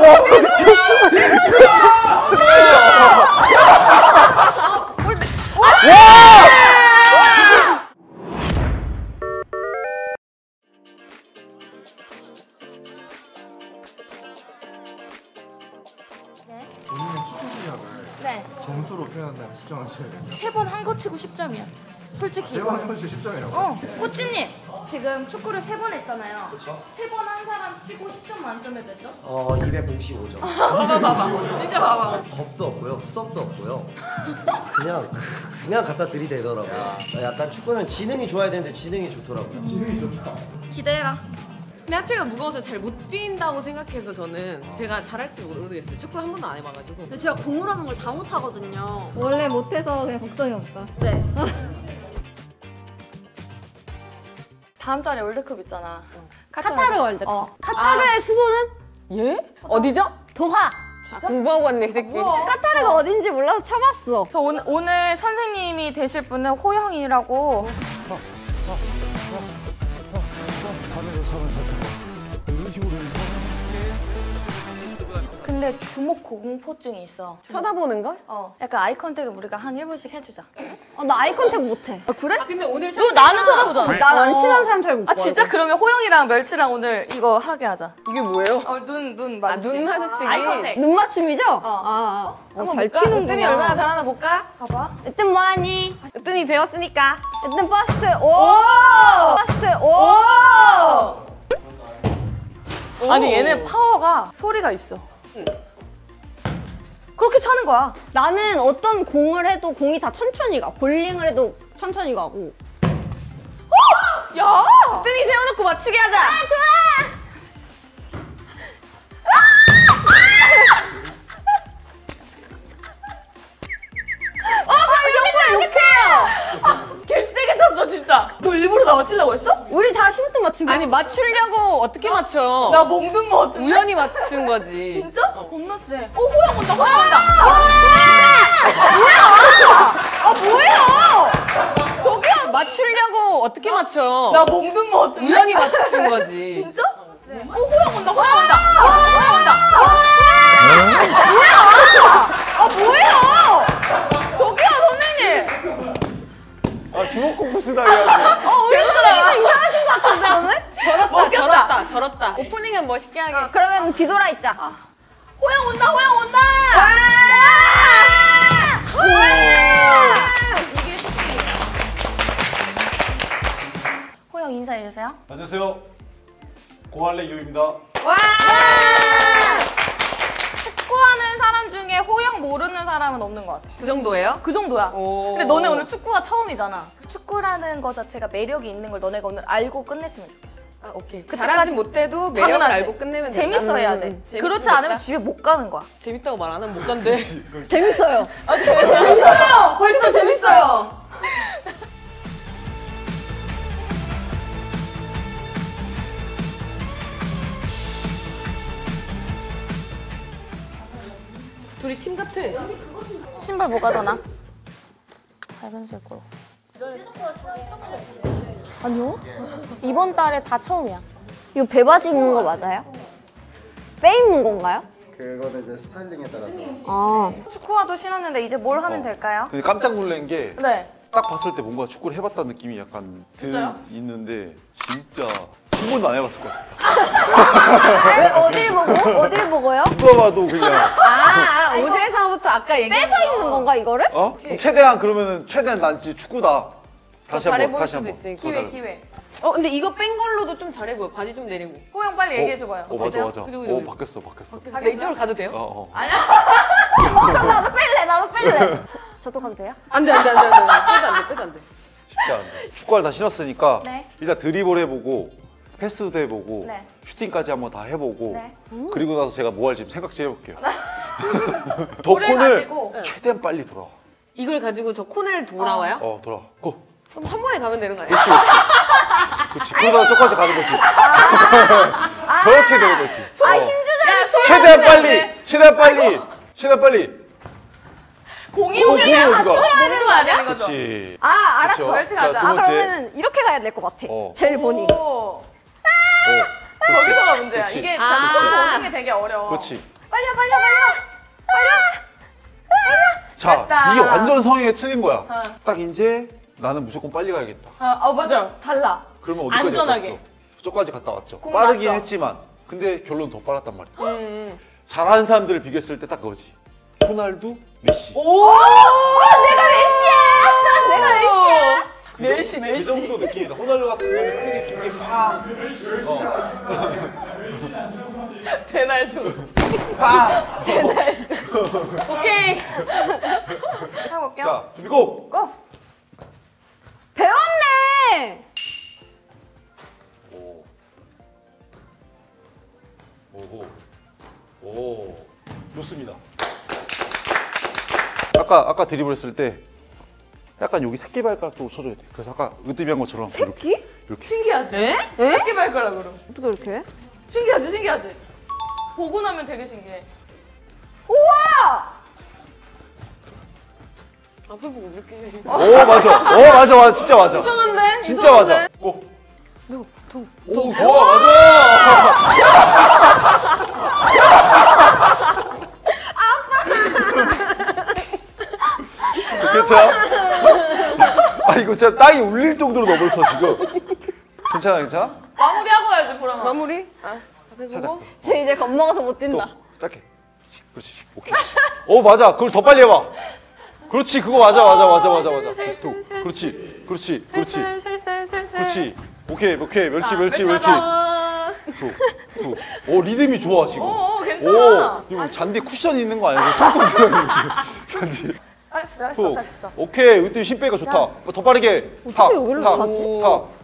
본인의 축구 실력을 네. 점수로 표현한다면 10점 하셔야 돼요. 3번 한 거 치고 10점이야. 솔직히. 3번 한 번 치고 10점이라고? 코치님 지금 축구를 3번 했잖아요. 그쵸? 3번 한 사람 치고 10점 만점에 됐죠? 255점. 봐봐. 진짜 봐봐. 겁도 없고요, 수덕도 없고요. 그냥 갖다 들이대더라고요. 약간 축구는 지능이 좋아야 되는데 지능이 좋더라고요. 지능이 좋다. 기대해라. 근데 하체가 무거워서 잘 못 뛴다고 생각해서 저는 제가 잘할지 모르겠어요. 축구 한 번도 안 해봐가지고. 근데 제가 공을 하는 걸 다 못하거든요. 원래 못해서 그냥 걱정이 없다. 네. 다음 달에 월드컵 있잖아. 카타르 월드컵. 카타르의 수도는? 예? 어디죠? 도하. 공부하고 왔네, 이 새끼. 카타르가 어딘지 몰라서 쳐봤어. 저 오늘 선생님이 되실 분은 호영이라고. 근데 주목 공포증이 있어. 쳐다보는 걸? 약간 아이 컨택을 우리가 한 1분씩 해주자. 나 아이 컨택 못해. 그래? 근데 오늘 너 나는 쳐다보잖아. 난 안 친한 사람 잘 못 봐. 진짜? 그러면 호영이랑 멸치랑 오늘 이거 하게 하자. 이게 뭐예요? 눈 마주치기. 눈 마주치기. 아이 컨택. 눈 맞춤이죠? 잘 치는구나. 으뜸이 얼마나 잘하나 볼까? 봐봐. 으뜸 뭐하니? 으뜸이 배웠으니까. 으뜸 버스트. 오! 버스트. 오! 아니 얘는 파워가 소리가 있어. 그렇게 차는 거야. 나는 어떤 공을 해도 공이 다 천천히 가. 볼링을 해도 천천히 가고. 야! 으뜸이 세워놓고 맞추게 하자. 좋아! 개쓰게 탔어 진짜. 너 일부러 나 맞추려고 했어? 우리 다 10분 맞춘 거야. 아니, 맞추려고 어떻게 맞춰? 나 먹는 거 같은데? 우연히 맞춘 거지. 진짜? 겁나 세. 호영 온다, 호영 온다. 뭐야? 저기요, 맞추려고 어떻게 맞춰? 나 먹는 거 같은데? 우연히 맞춘 거지. 진짜? 호영 온다, 호영 온다. 호영 온다. 뭐야? 저기요, 선생님. 주먹 공부 쓰다 해야지. 우리 선생님 이상하신 것 같은데 오늘? 먹혔다. 저렇다. 오프닝은 멋있게 하게. 그러면 뒤돌아 있자. 호영 온다, 호영 온다. 이게 쉽지. 호영 인사해주세요. 안녕하세요. 고할래 이호입니다. 축구하는 사람 중에 호영 모르는 사람은 없는 것 같아. 그 정도예요? 그 정도야. 오. 근데 너네 오늘 축구가 처음이잖아. 축구라는 거 자체가 매력이 있는 걸 너네가 오늘 알고 끝냈으면 좋겠어. 오케이. 그때까지 잘하지 못해도 매력을 당연하지. 알고 끝내면 된다. 재밌어 해야 돼. 그렇지 않으면 집에 못 가는 거야. 재밌다고 말 안 하면 못 간대. 재밌어요. 재밌어요! 벌써 재밌어요! 둘이 팀 같아. 신발 뭐가 더 나? 밝은색으로. 아니요. 이번 달에 다 처음이야. 이거 배바지 입는 거 맞아요? 빼 입는 건가요? 그거는 이제 스타일링에 따라서. 축구화도 신었는데 이제 뭘 하면 될까요? 근데 깜짝 놀란 게 딱 네. 봤을 때 뭔가 축구를 해봤다는 느낌이 약간 있어요? 있는데 진짜 한 번도 안 해봤을 것 같아요. 어딜 보고? 어딜 보고요? 누가 봐도 그냥 옷에서부터 아까 얘기한 빼서 입는 건가 이거를? 최대한 그러면은 최대한 난 진짜 축구다. 다시 잘해 한번 보일 다시 수도 한번. 있으니까. 기회. 근데 이거 뺀 걸로도 좀 잘해 보여. 바지 좀 내리고. 호영 빨리 얘기해줘봐요. 맞아. 그죠. 바뀌었어. 근데 이쪽으로 가도 돼요? 나도 뺄래. 저도 가도 돼요? 안 돼. 빼도 안 돼. 쉽지 않은데. 축구화를 다 신었으니까 네. 일단 드리블 해보고 패스도 해보고 네. 슈팅까지 한번 다 해보고 네. 그리고 나서 제가 뭐 할지 생각지 해볼게요. 저 볼을 콘을 가지고. 최대한 빨리 돌아. 이걸 가지고 저 코너를 돌아와요? 돌아. 고. 그럼 한 번에 가면 되는 거 아니야? 그렇지. 그러다가 저까지 가는 거지. 저렇게 되는 거지. 야, 소영 최대한 빨리. 공이 공이 오면 어디가? 몸도 와야 되는 거죠? 그렇지. 알았어. 그쵸? 멸치 자, 가자. 두 번째. 그러면은 이렇게 가야 될 것 같아. 제일 보니. 거기서가 문제야. 그렇지. 이게 자꾸 손 도는 게 되게 어려워. 그렇지. 빨려. 자, 됐다. 이게 완전 성향이 틀린 거야. 딱 이제 나는 무조건 빨리 가야겠다. 맞아. 달라. 그러면 어디까지 안전하게. 갔어? 저까지 갔다 왔죠. 공 빠르긴 맞죠? 했지만 근데 결론 더 빨랐단 말이야. 잘하는 사람들을 비교했을 때 딱 그거지. 호날두, 메시. 오! 내가 메시야. 그 정도 느낌이다. 호날두 같은 경우는 크게 길게 팡. 데날두. 팡. 오케이. 해볼게요. 자, 준비 고! 고! 배웠네. 오. 좋습니다. 아까 드리블 했을 때 약간 여기 새끼발가락 쪽으로 쳐줘야 돼. 그래서 아까 으뜸이한 것처럼 이렇게. 신기하지? 새끼 발가락으로. 어떻게 이렇게 해? 신기하지? 보고 나면 되게 신기해. 우와! 앞을 보고 이렇게 해. 맞아. 진짜 맞아. 이상한데? 진짜 맞아. 고. 오, 좋아, 맞아. 괜찮아? 이거 진짜 땅이 울릴 정도로 넘었어 지금. 괜찮아? 마무리하고 가야지, 보람아. 마무리? 알았어. 앞에 보고. 쟤 이제 겁먹어서 못 또 뛴다. 짧게. 그렇지. 오케이. 맞아. 그걸 더 빨리 해봐. 그렇지. 그거 맞아. 다시 또. 그렇지. 그렇지. 오케이. 멸치. 오, 리듬이 좋아 지금. 괜찮아. 이거 잔디 쿠션 있는 거 아니야? 통통 비어있는 잔디. 잘했어. 오케이, 으뜸 힘 빼기가 좋다. 더 빠르게. 어떻게 여기로 차지?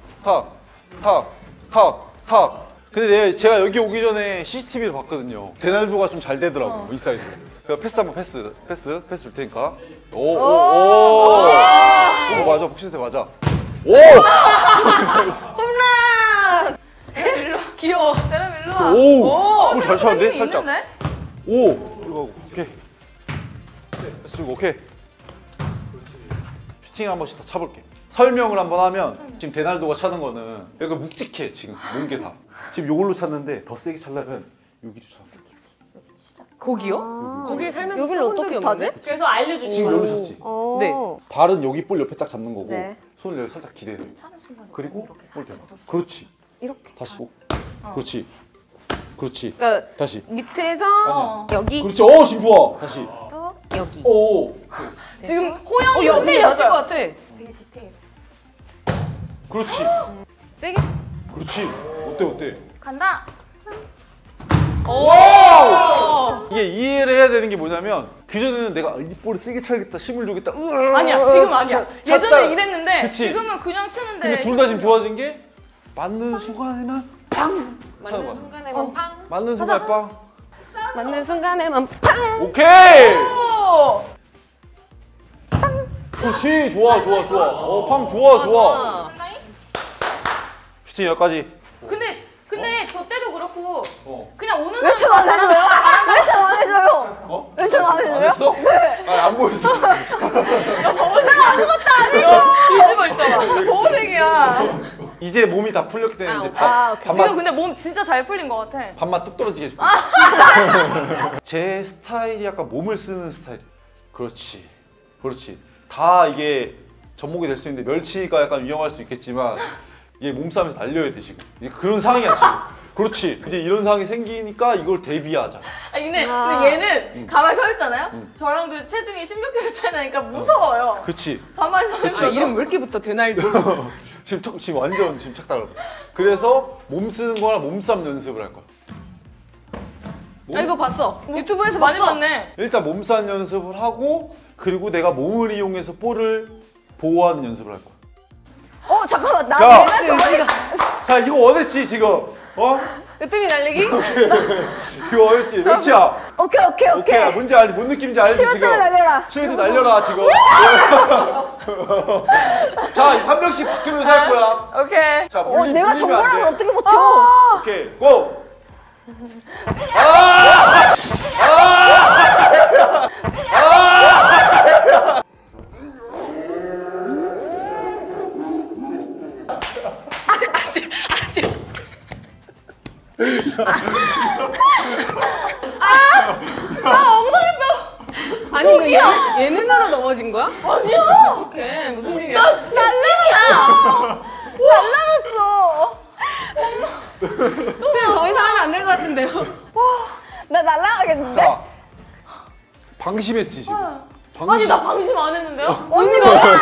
탁. 근데 제가 여기 오기 전에 CCTV를 봤거든요. 데날두가 좀 잘 되더라고, 이 사이즈. 그래서 패스 한번 패스 줄 테니까. 오, 맞아, 복싱대 맞아. 오! 귀여워. 때려 일로 와. 오! 잘 차는데? 힘이 살짝. 있는데? 오! 이거 오케이. 패스 주고, 오케이. 슈팅 한 번씩 더 차볼게. 설명을 한번 하면 지금 데날도가 차는 거는 약간 묵직해 지금 뭔게 다. 지금 요걸로 찼는데 더 세게 차려면 여기로 차. 거기요? 거길 살면서 여기를 써본 어떻게 적이 타지? 없는데? 그래서 알려주지. 지금 여기로 찼지. 네. 발은 여기 볼 옆에 딱 잡는 거고 네. 손을 여기 살짝 기대요. 그리고 볼 대고. 그렇지. 이렇게. 다시. 그렇지. 그러니까 다시. 밑에서 여기 그렇지. 지금 좋아. 다시. 또 여기. 오. 지금 호영이 여기 맞을 것 흔들렸어요. 같아. 되게 디테일. 그렇지. 세게. 그렇지. 어때? 간다. 이게 이해를 해야 되는 게 뭐냐면 그전에는 내가 이 볼을 세게 쳐야겠다, 힘을 주겠다. 아니야, 지금 아니야. 예전에 찼다. 이랬는데 그치. 지금은 그냥 치는데. 근데 둘 다 지금 좋아진 게 맞는 순간에만 팡! 차는 맞는 거야. 순간에만 팡. 맞는 순간 빵. 맞는 순간에만 팡. 오케이! 오! 그렇지. 좋아. 팡 좋아. 슈팅 여기까지. 근데 저 때도 그렇고 그냥 오는 왜 전 안 해줘요? 왜 전 안 해줘요? 왜 전 안 안 해줘요? 했어? 안 보였어. 뒤집어 있어봐. 보호색이야. 이제 몸이 다 풀렸기 때문에 이제 지금 밥만 근데 몸 진짜 잘 풀린 것 같아. 밥만 뚝 떨어지게 해줄게. 제 스타일이 약간 몸을 쓰는 스타일이에요. 그렇지. 다 이게 접목이 될 수 있는데 멸치가 약간 위험할 수 있겠지만 얘 몸싸움에서 날려야 돼 지금. 이게 그런 상황이야 지금. 그렇지. 이제 이런 상황이 생기니까 이걸 대비하자. 근데 얘는 가만히 서 있잖아요. 저랑도 체중이 16kg 차이 나니까 무서워요. 그렇지. 가만히 서 있어. 이름 왜 이렇게 붙어? 데날두. 지금 완전 착각을. 그래서 몸 쓰는 거랑 몸싸움 연습을 할 거야. 이거 봤어. 유튜브에서 많이 봤어. 봤네. 일단 몸싸움 연습을 하고 그리고 내가 몸을 이용해서 볼을 보호하는 연습을 할 거야. 잠깐만. 나 야! 맨날 저번에 자, 이거 원했지 지금. 으뜸이 날리기? 이거 원했지. 멸치야. 오케이. 뭔지 알지? 뭔 느낌인지 알지 지금? 시멘트를 날려라. 시멘트 날려라 지금. 자, 한 명씩 바뀌면서 할 거야. 오케이. 자, 내가 물리면 정보랑을 안 돼. 어떻게 버텨? 오케이, 고! 아니 이거 예능으로 넘어진 거야? 아니야. 어떡해 무슨 일이야? 날라갔어. 지금 더 이상 하면 안 될 것 같은데요? 나 날라가겠는데? 자, 방심했지 지금. 방심. 아니 나 방심 안 했는데요? 언니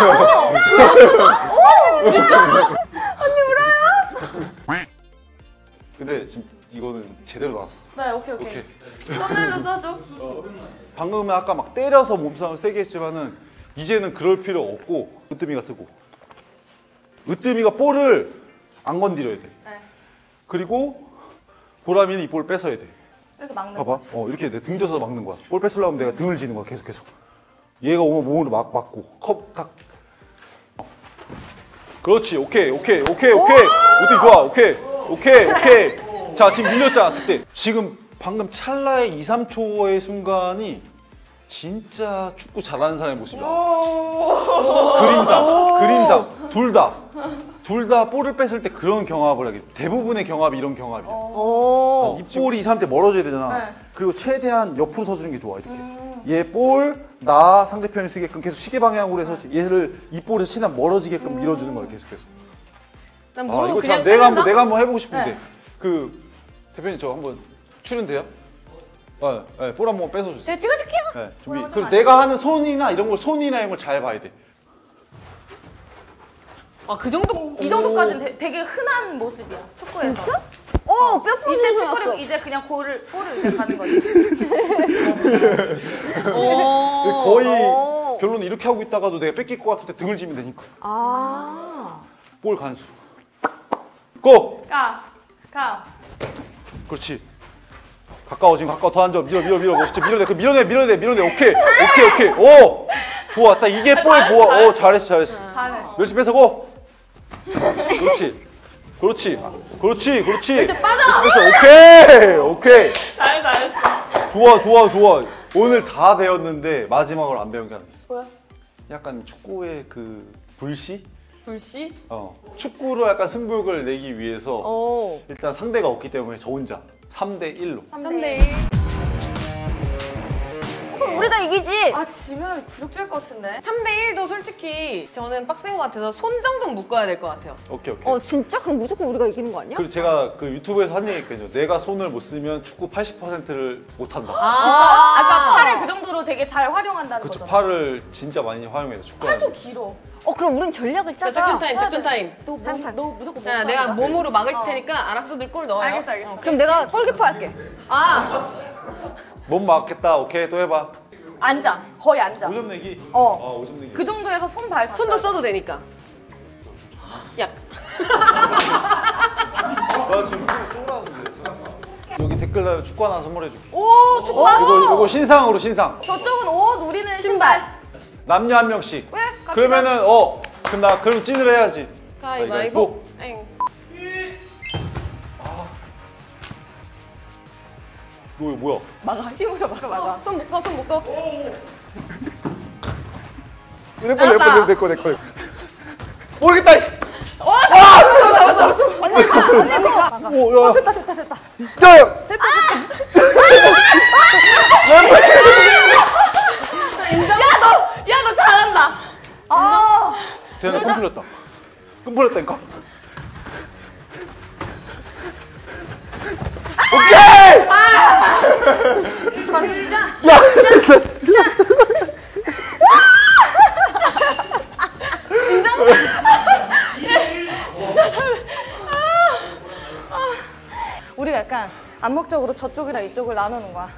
근데 지금 이거는 제대로 나왔어. 네 오케이. 오케이. 썸네일로 써줘. 방금은 아까 막 때려서 몸싸움을 세게 했지만은 이제는 그럴 필요 없고 으뜸이가 쓰고 으뜸이가 볼을 안 건드려야 돼. 네. 그리고 보람이는 이 볼을 뺏어야 돼. 이렇게 막는 봐봐. 거지. 이렇게 내 등져서 막는 거야. 볼 뺏으려고 하면 내가 등을 지는 거야. 계속. 얘가 오면 몸으로 막고 컵 탁. 그렇지. 오케이. 으뜸 좋아. 오케이. 자, 지금 밀렸잖아. 그때. 지금 방금 찰나의 2, 3초의 순간이 진짜 축구 잘하는 사람의 모습이 나왔어. 그림상. 둘 다 볼을 뺐을 때 그런 경합을 하게 돼. 대부분의 경합이 이런 경합이야. 이 볼이 이 사람한테 멀어져야 되잖아. 네. 그리고 최대한 옆으로 서주는 게 좋아. 이렇게. 얘 볼, 나 상대편이 쓰게끔 계속 시계 방향으로 해서 얘를 이 볼에서 최대한 멀어지게끔 밀어주는 거야. 계속해서. 난 아, 모르고 이거 그냥 참 때린다? 내가 한번 해보고 싶은데. 네. 그 대표님 저 한번 출연돼요? 네, 볼 한번 뺏어주세요. 제가 찍어줄게요. 네, 준비. 뭐라고 그리고 좀 내가 하는 손이나 이런 걸 잘 봐야 돼. 아 그 정도? 이 정도까지는 되게 흔한 모습이야 축구에서. 진짜? 뼈 이때 부러진 축구를 줄 이제 그냥 볼을 이제 가는 거지. 거의 결론은 이렇게 하고 있다가도 내가 뺏길 것 같을 때 등을 지면 되니까. 볼 간수. 고! 가. 그렇지. 가까워 더 앉아. 밀어. 멋있지. 밀어내. 오케이. 오! 좋아. 딱 이게 볼 모아. 잘했어. 잘해. 멸치 뺏어고. 그렇지. 멸치 빠져. 오케이. 잘했어. 좋아. 오늘 다 배웠는데 마지막으로 안 배운 게 하나 있어. 뭐야? 약간 축구의 그 불씨? 불씨? 축구로 약간 승부욕을 내기 위해서 일단 상대가 없기 때문에 저 혼자 3대 1로. 3대1 우리가 이기지? 아 지면 굴욕질 것 같은데. 3대1도 솔직히 저는 빡센 것 같아서 손 정도 묶어야 될 것 같아요. 오케이. 진짜? 그럼 무조건 우리가 이기는 거 아니야? 그리고 제가 그 유튜브에서 한 얘기 있거든요. 내가 손을 못 쓰면 축구 80%를 못 한다. 아까 팔을 그 정도로 되게 잘 활용한다는 그쵸, 거죠. 팔을 진짜 많이 활용해서 축구하는. 팔도 길어. 그럼 우린 전략을 자, 짜자. 작전 타임. 너 무조건 야, 못 내가 가는 거야? 몸으로 막을 테니까 알았어, 늘 골 넣어요. 알겠어. 그럼 내가 골키퍼 할게. 몸 맞겠다. 오케이, 또 해봐. 앉아. 거의 앉아. 5점 내기. 5점 내기. 그 정도에서 손 발. 손도 써도 되니까. 야. 나 지금 쫄았는데. 여기 댓글에 축구 하나 선물해줄게. 오 축구. 이거 신상으로 신상. 저쪽은 옷, 우리는 신발. 남녀 한 명씩. 왜? 같이 그러면은 그럼 찐을 해야지. 가위바위보. 너 이거 뭐야? 막아. 힘으로 막아. 손 묶어. 내 거. 모르겠다. 오, 야. 됐다. 야. 야 너 잘한다. 대현아 끈 풀렸다니까. 오케이! 바로 진짜. 야! 우리가 약간 암묵적으로 저쪽이랑 이쪽을 나누는 거야.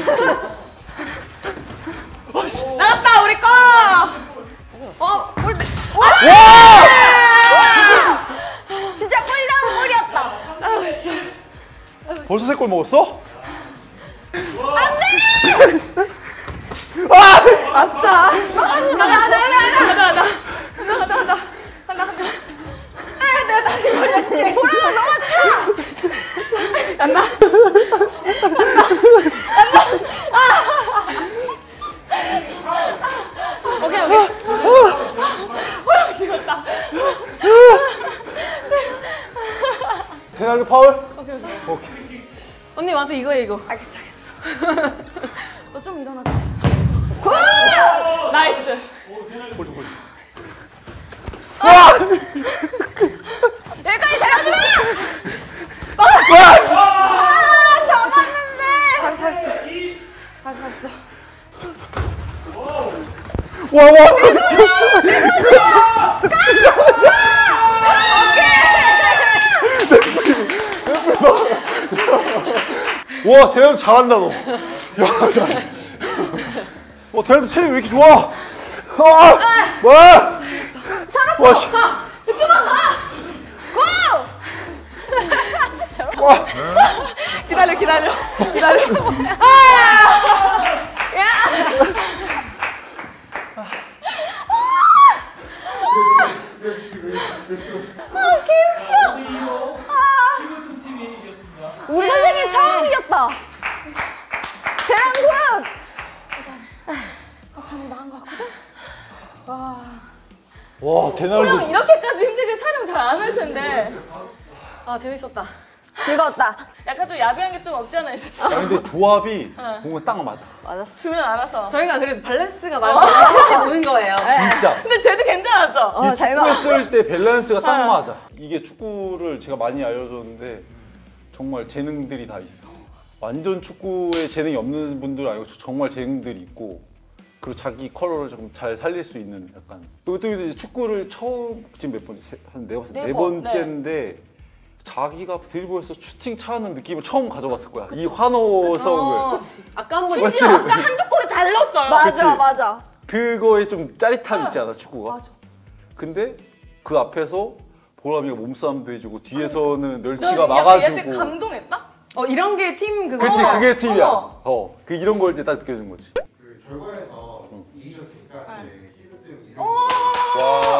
나갔다 우리 거. 골대. 진짜 꿀다운 골이었다. 벌써 3골 먹었어? 가자. 내가 다리 걸려줄게. 보라 너무 차. 간다. 오케이. 죽었다. 대나리 파울? 오케이. 언니 일어나서 이거야 이거. 알겠어. 너 좀 일어나자. 나이스. 여기까지 데려주면! 잡았는데! 잘했어. 와. 와, 대현 잘한다 너. 야, 잘해. 와, 대현도 체력이 왜 이렇게 좋아? 와. 살았어. 와, 느낌만 가! 고! 와. 기다려. 우리 선생님 처음 이겼다. 대랑군! 방금 나은 것 같거든? 와, 대나울도. 형 이렇게까지 힘들게 촬영 잘 안 할 텐데. 아 재밌었다. 즐거웠다. 약간 좀 야비한 게 좀 없지 않아 있었지? 야, 근데 조합이 뭔가 딱 맞아. 주면 알아서. 저희가 그래도 밸런스가 맞아서 오는 거예요. 진짜. 근데 쟤도 괜찮았죠? 이 축구 쓸때 밸런스가 딱 맞아. 이게 축구를 제가 많이 알려줬는데 정말 재능들이 다 있어. 완전 축구에 재능이 없는 분들 아니고 정말 재능들이 있고 그리고 자기 컬러를 조금 잘 살릴 수 있는 약간. 또 이제 축구를 처음 지금 몇 번째? 한 네 번째인데 자기가 드리블에서 슈팅 차는 느낌을 처음 가져봤을 거야. 이 환호성을. 아까 한번 심지어 아까 한두 골을 잘 넣었어요. 맞아. 그거에 좀 짜릿함 있지 않아 축구가? 맞아. 근데 그 앞에서 보람이가 몸싸움도 해주고 뒤에서는 멸치가 얘한테 막아주고. 감동했다? 이런 게 팀 그거. 그치 그게 팀이야. 어머. 그 이런 걸 이제 딱 느껴진 거지. 그 결과에서 이기셨으니까 이제 히로들 이름. 와.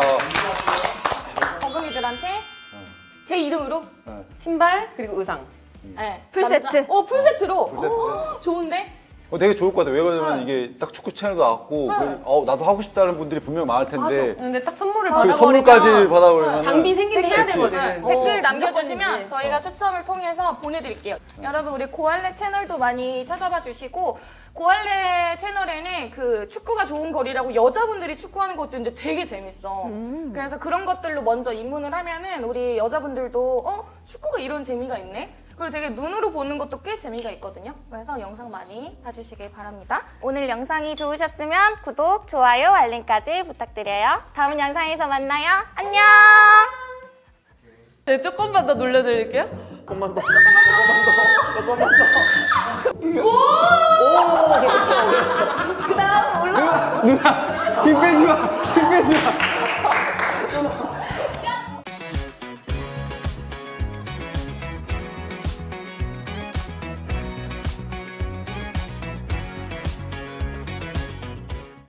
거금이들한테 제 이름으로 네. 신발 그리고 의상. 네. 풀세트. 풀세트로. 풀세트. 좋은데? 되게 좋을 것 같아. 왜 그러냐면 이게 딱 축구 채널도 나왔고 나도 하고 싶다는 분들이 분명 많을 텐데 근데 딱 선물을 그 받아버리면 선물까지 받아버리면 장비 생기면 해야 그치. 되거든. 댓글 남겨주시면 저희가 추첨을 통해서 보내드릴게요. 여러분 우리 고할래 채널도 많이 찾아봐 주시고 고할래 채널에는 그 축구가 좋은 거리라고 여자분들이 축구하는 것도 있는데 되게 재밌어. 그래서 그런 것들로 먼저 입문을 하면은 우리 여자분들도 축구가 이런 재미가 있네? 그리고 되게 눈으로 보는 것도 꽤 재미가 있거든요. 그래서 영상 많이 봐주시길 바랍니다. 오늘 영상이 좋으셨으면 구독, 좋아요, 알림까지 부탁드려요. 다음 영상에서 만나요. 안녕! 네, 조금만 더 놀려드릴게요. 조금만 더. 그 다음 올라. 누나 힘 빼지 마.